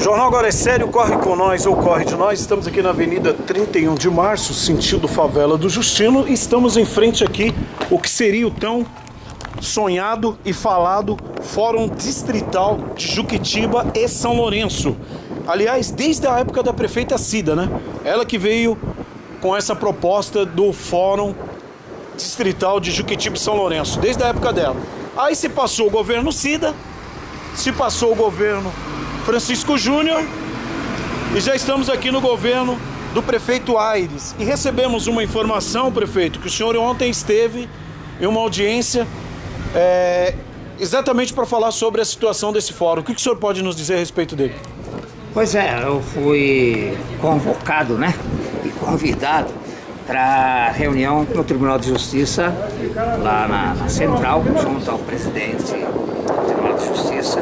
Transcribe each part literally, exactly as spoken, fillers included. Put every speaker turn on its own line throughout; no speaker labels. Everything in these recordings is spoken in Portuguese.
Jornal Agora é Sério, corre com nós ou corre de nós. Estamos aqui na Avenida trinta e um de março, sentido Favela do Justino, e estamos em frente aqui o que seria o tão sonhado e falado Fórum Distrital de Juquitiba e São Lourenço. Aliás, desde a época da prefeita Cida, né? Ela que veio com essa proposta do Fórum Distrital de Juquitiba e São Lourenço, desde a época dela. Aí se passou o governo Cida, se passou o governo Francisco Júnior e já estamos aqui no governo do prefeito Aires. E recebemos uma informação, prefeito, que o senhor ontem esteve em uma audiência é, exatamente para falar sobre a situação desse fórum. O que o senhor pode nos dizer a respeito dele?
Pois é, eu fui convocado, né, e convidado para reunião no Tribunal de Justiça, lá na, na Central, junto ao presidente do Tribunal de Justiça,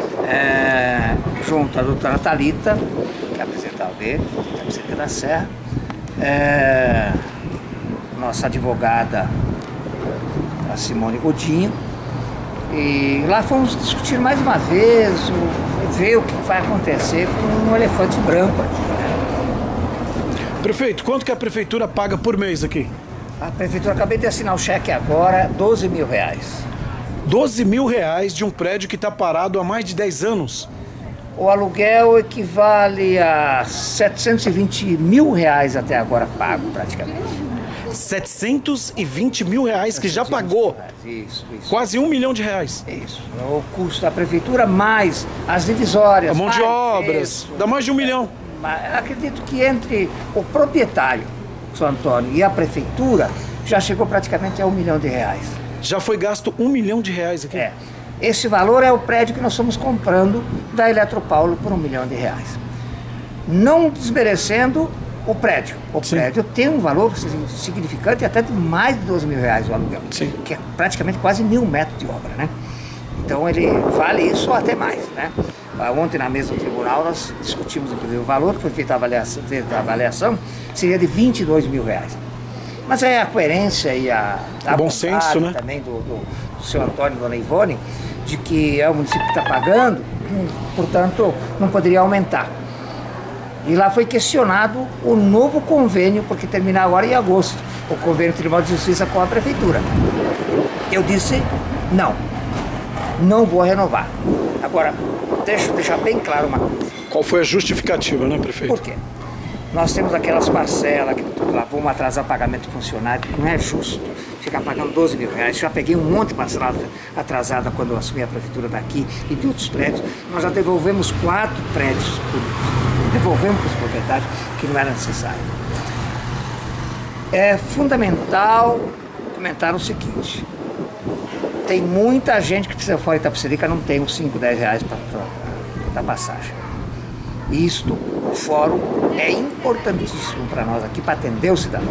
é, junto à doutora Thalita, que é a presidente da O A B, que é a presidente da Serra, é, nossa advogada, a Simone Godinho, e lá fomos discutir mais uma vez, o, ver o que vai acontecer com um elefante branco aqui, né?
Prefeito, quanto que a prefeitura paga por mês aqui?
A prefeitura, acabei de assinar o cheque agora, doze mil reais.
doze mil reais de um prédio que está parado há mais de dez anos?
O aluguel equivale a setecentos e vinte mil reais até agora pago, praticamente.
setecentos e vinte mil reais que já pagou?
Isso, isso.
Quase um milhão de reais.
Isso. O custo da prefeitura mais as divisórias.
A mão de
mais
obras,
isso.
dá mais de um milhão.
Acredito que entre o proprietário, São Antônio, e a prefeitura, já chegou praticamente a um milhão de reais.
Já foi gasto um milhão de reais aqui?
É. Esse valor é o prédio que nós estamos comprando da Eletropaulo por um milhão de reais. Não desmerecendo o prédio. O Sim. prédio tem um valor significante, até de mais de doze mil reais o aluguel.
Sim.
Que é praticamente quase mil metros de obra, né? Então ele vale isso ou até mais, né? Ontem na mesa do tribunal nós discutimos inclusive o valor que foi feita a avaliação, feita a avaliação seria de vinte e dois mil reais. Mas é a coerência e a, a
bom senso, né?
Também do, do, do seu Antônio e dona Ivone, de que é o município que está pagando, portanto não poderia aumentar. E lá foi questionado o novo convênio, porque termina agora em agosto, o convênio do Tribunal de Justiça com a prefeitura. Eu disse não, não vou renovar. Agora, deixa eu deixar bem claro uma coisa.
Qual foi a justificativa, né, prefeito?
Por quê? Nós temos aquelas parcelas que lá vamos atrasar pagamento de funcionário, que não é justo ficar pagando doze mil reais. Já peguei um monte de parcelada atrasada quando eu assumi a prefeitura daqui e de outros prédios. Nós já devolvemos quatro prédios públicos. Devolvemos para os proprietários, que não era necessário. É fundamental comentar o seguinte: tem muita gente que precisa fora de Itapecerica, não tem os cinco, dez reais para passagem. Isto, o fórum é importantíssimo para nós aqui, para atender o cidadão.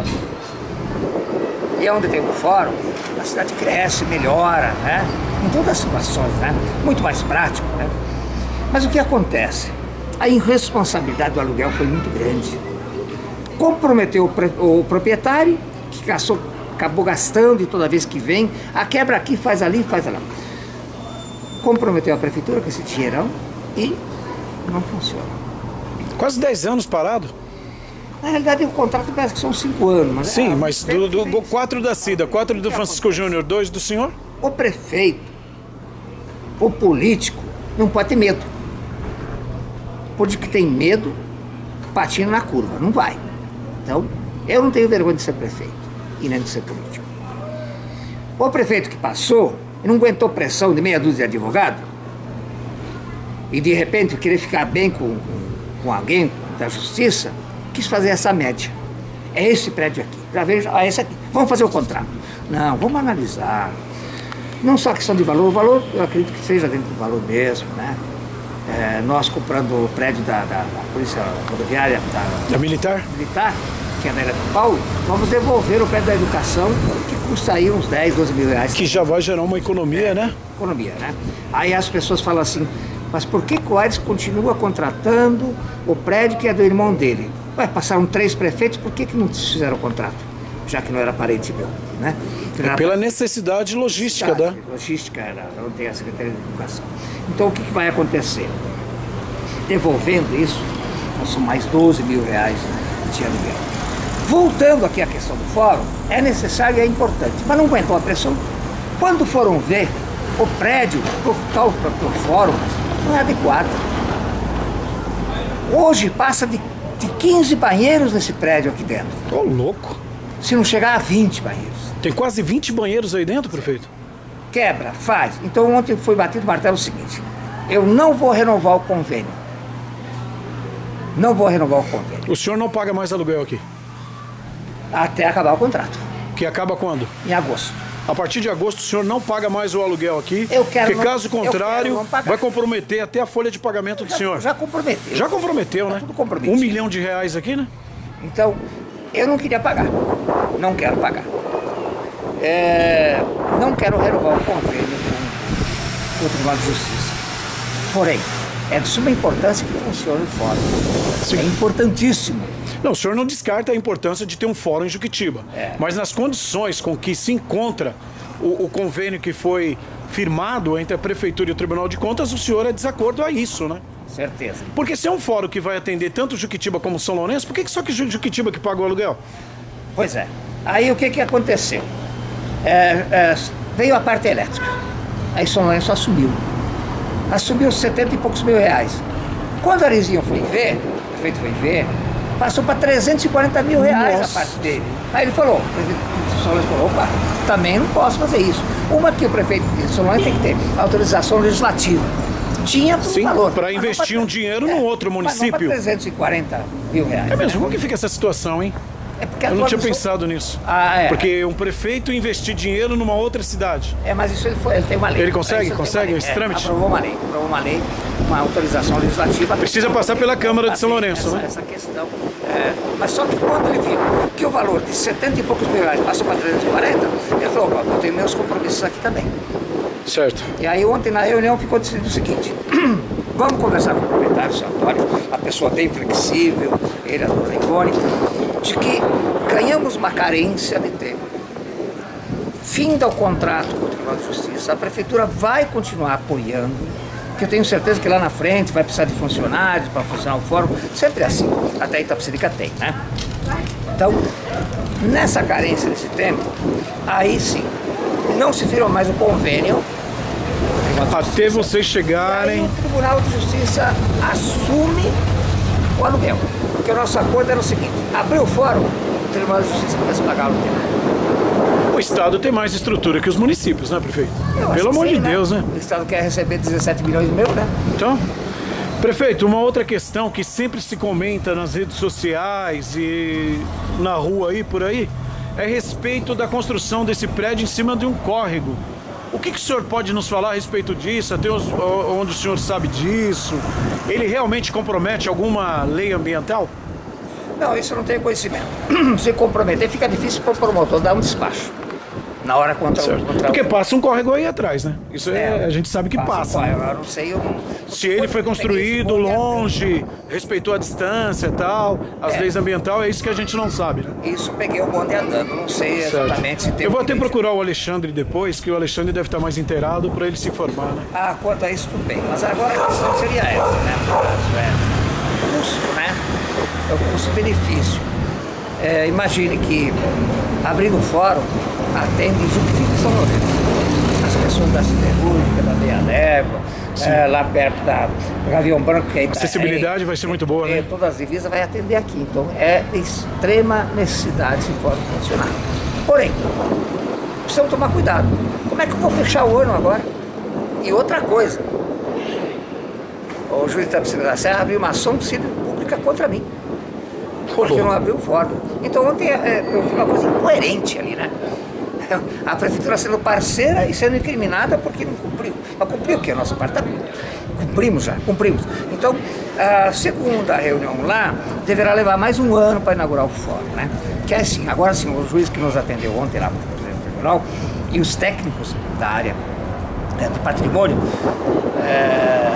E onde tem um fórum, a cidade cresce, melhora, né? Em todas as situações, né? Muito mais prático, né? Mas o que acontece? A irresponsabilidade do aluguel foi muito grande. Comprometeu o, o proprietário, que gastou, acabou gastando e toda vez que vem, a quebra aqui, faz ali, faz lá. Comprometeu a prefeitura com esse dinheirão e não funciona.
Quase dez anos parado?
Na realidade, o contrato parece que são cinco anos. Mas
Sim,
é,
mas do, do, do, quatro da Cida, quatro do Francisco Júnior, dois do senhor?
O prefeito, o político, não pode ter medo. Porque tem medo, patina na curva, não vai. Então, eu não tenho vergonha de ser prefeito e nem de ser político. O prefeito que passou, não aguentou pressão de meia dúzia de advogado e de repente querer ficar bem com, com, com alguém da justiça, quis fazer essa média. É esse prédio aqui. Já vejo, ah, esse aqui. Vamos fazer o contrato. Não, vamos analisar. Não só a questão de valor, o valor eu acredito que seja dentro do valor mesmo, né? É, nós comprando o prédio da, da, da Polícia Rodoviária, da,
da Militar?
Militar, que é da Eletropaulo, vamos devolver o prédio da Educação, que custa aí uns dez, doze mil reais.
Que já vai gerar uma economia, é, né?
Economia, né? Aí as pessoas falam assim, mas por que o Aires continua contratando o prédio que é do irmão dele? Ué, passaram três prefeitos, por que, que não fizeram o contrato? Já que não era parente meu, né?
É pela necessidade logística,
necessidade,
da...
Logística, era onde tem a Secretaria de Educação. Então, o que, que vai acontecer? devolvendo isso, são mais doze mil reais de aluguel. Voltando aqui à questão do fórum, é necessário e é importante, mas não aguentou a pressão. Quando foram ver, o prédio para o fórum não é adequado. Hoje passa de, de quinze banheiros nesse prédio aqui dentro.
Tô louco.
Se não chegar a vinte banheiros.
Tem quase vinte banheiros aí dentro, prefeito?
Quebra, faz. Então ontem foi batido o martelo o seguinte: eu não vou renovar o convênio. Não vou renovar o convênio.
O senhor não paga mais aluguel aqui?
Até acabar o contrato.
Que acaba quando?
Em agosto.
A partir de agosto o senhor não paga mais o aluguel aqui?
Eu quero.
Porque caso
não,
contrário, vai comprometer até a folha de pagamento do
já,
senhor.
Já comprometeu.
Já comprometeu,
tá
né?
Tudo comprometido.
Um milhão de reais aqui, né?
Então, eu não queria pagar. Não quero pagar. É, não quero renovar o convênio com o Tribunal de Justiça. Porém, é de suma importância que funcione o fórum.
Sim.
É importantíssimo.
Não, o senhor não descarta a importância de ter um fórum em Juquitiba.
É.
Mas nas condições com que se encontra o, o convênio que foi firmado entre a Prefeitura e o Tribunal de Contas, o senhor é desacordo a isso, né?
Certeza.
Porque se é um fórum que vai atender tanto Juquitiba como São Lourenço, por que, que só que Ju- Juquitiba que paga o aluguel?
Pois é. Aí o que, que aconteceu? É, é, veio a parte elétrica. Aí São Lourenço assumiu. Assumiu setenta e poucos mil reais. Quando o Arizinho foi ver, o prefeito foi ver, passou para trezentos e quarenta mil reais. Nossa. A parte dele. Aí ele falou, o prefeito de São Lourenço falou, opa, também não posso fazer isso. Uma que o prefeito de São Lourenço tem que ter autorização legislativa. Tinha por um valor.
Para investir um dinheiro
é,
no outro município.
Mas não para trezentos e quarenta mil reais.
É mesmo,
né?
como que fica essa situação, hein?
É porque
Eu não tinha
sou...
pensado nisso.
Ah, é.
Porque um prefeito investir dinheiro numa outra cidade.
É, mas isso ele, foi, ele tem uma lei.
Ele consegue?
Ele
Consegue
lei.
esse
é,
trâmite?
Aprovou uma lei, aprovou uma lei, uma autorização legislativa.
Precisa passar pela Câmara de São Lourenço,
essa,
né?
Essa questão. É, mas só que quando ele viu que o valor de setenta e poucos mil reais passou para trezentos e quarenta, ele falou, opa, eu tenho meus compromissos aqui também.
Certo.
E aí ontem na reunião ficou decidido o seguinte, vamos conversar com o proprietário, o seu Antônio, a pessoa bem flexível, ele, a dona Ivone, de que ganhamos uma carência de tempo. Finda o contrato com o Tribunal de Justiça, a Prefeitura vai continuar apoiando, porque eu tenho certeza que lá na frente vai precisar de funcionários para funcionar o fórum, sempre assim, até Itapecerica tem, né? Então, nessa carência desse tempo, aí sim, não se firma mais o convênio.
Até vocês chegarem...
E aí o Tribunal de Justiça assume o aluguel. Porque o nosso acordo era o seguinte, abriu o fórum, o Tribunal de Justiça começa a pagar o aluguel.
O Estado tem mais estrutura que os municípios, né, prefeito?
Eu acho
Pelo
que
amor
sim,
de
né?
Deus, né?
O Estado quer receber dezessete milhões meu, né?
Então, prefeito, uma outra questão que sempre se comenta nas redes sociais e na rua aí, por aí, é a respeito da construção desse prédio em cima de um córrego. O que, que o senhor pode nos falar a respeito disso? Até os, onde o senhor sabe disso? Ele realmente compromete alguma lei ambiental?
Não, isso eu não tenho conhecimento. Se comprometer, fica difícil para o promotor dar um despacho. Na hora contra,
Certo.
contra
Porque
o...
passa um córrego aí atrás, né? Isso é,
É,
a gente sabe que passa.
um
né?
córrego, eu não sei, eu não...
Se ele foi construído longe, respeitou a distância e tal, as
É.
leis ambientais, é isso que a gente não sabe, né?
Isso peguei o bonde andando, não sei
Certo.
exatamente se tem...
Eu vou
um
até
limite.
procurar o Alexandre depois, que o Alexandre deve estar mais inteirado para ele se informar, né?
Ah, quanto a isso, tudo bem. Mas agora a questão seria essa, né? No caso, é o custo, né? É o custo-benefício. É, imagine que abrindo o fórum, atende Juquitiba e São Lourenço. As pessoas da Siderúrgica, da Meia Légua, é, lá perto da Gavião Branco, que é
A acessibilidade vai ser muito boa,
é,
né?
todas as divisas vai atender aqui. Então é de extrema necessidade se pode funcionar. Porém, precisamos tomar cuidado. Como é que eu vou fechar o ano agora? E outra coisa, o juiz da Itapecerica da Serra abriu uma ação civil pública contra mim. Porque não abriu o fórum. Então ontem é, eu vi uma coisa incoerente ali, né? A prefeitura sendo parceira e sendo incriminada porque não cumpriu. Mas cumpriu o quê? A nossa parte tá... Cumprimos já, cumprimos. Então, a segunda reunião lá deverá levar mais um ano para inaugurar o fórum, né? Que é assim, agora sim, o juiz que nos atendeu ontem lá no presidente do tribunal e os técnicos da área é, do patrimônio é,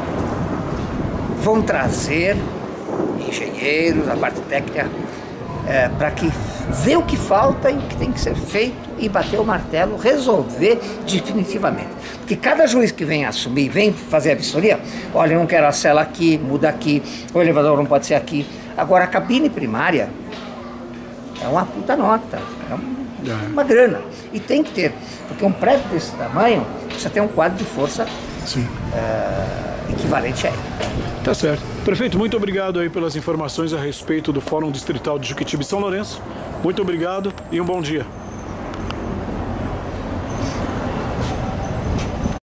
vão trazer engenheiros, a parte técnica, é, para que ver o que falta e o que tem que ser feito e bater o martelo, resolver definitivamente. Porque Porque cada juiz que vem assumir, vem fazer a vistoria, olha, eu não quero a cela aqui, muda aqui, o elevador não pode ser aqui. Agora, a cabine primária é uma puta nota, é uma, uma grana. E tem que ter, porque um prédio desse tamanho precisa ter um quadro de força
Sim.
Uh, equivalente a ele.
Tá certo. Prefeito, muito obrigado aí pelas informações a respeito do Fórum Distrital de Jequitiba e São Lourenço. Muito obrigado e um bom dia.